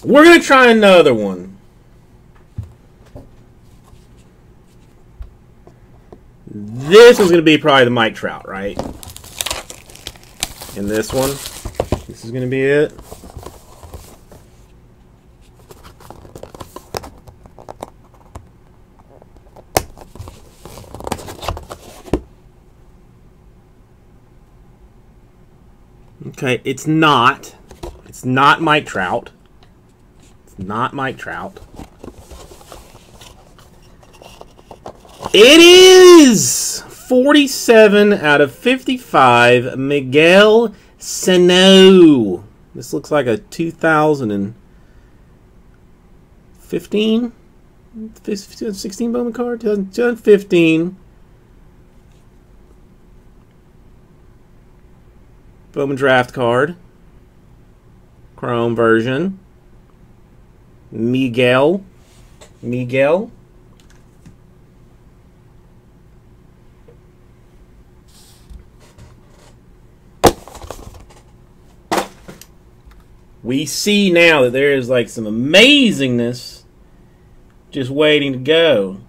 We're going to try another one. This is going to be probably the Mike Trout, right? And this one. This is going to be it. Okay, it's not. It's not Mike Trout. It's not Mike Trout. It is 47 out of 55, Miguel Sano. This looks like a 2015, 16 Bowman card, 2015. Bowman draft card. Chrome version. Miguel. We see now that there is like some amazingness just waiting to go.